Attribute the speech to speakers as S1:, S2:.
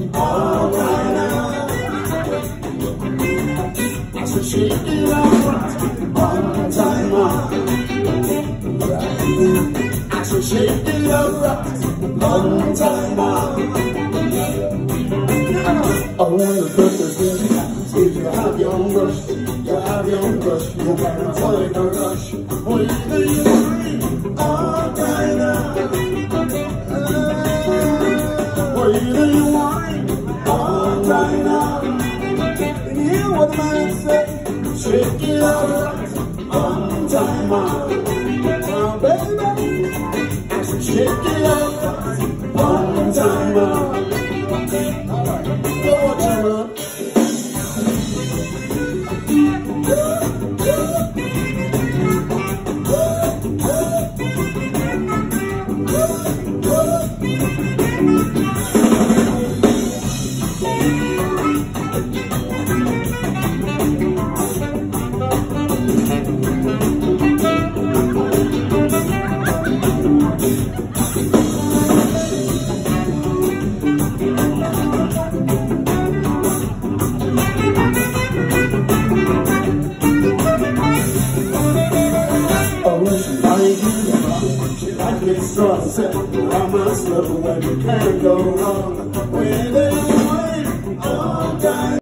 S1: all right now. I said shake it up right, one time out. I said shake it up right, one time out. Oh, when the purpose is if you have your own rush, you have your own rush, you gotta take a rush. When you dream, all right now. When you whine, all right now. You hear what the man say? Shake it out right, one time out. Now, baby, I said shake it out right, one time out. All right, go on, Gemma. She like it so I said, I must love her when you can't go wrong. When they wait all time.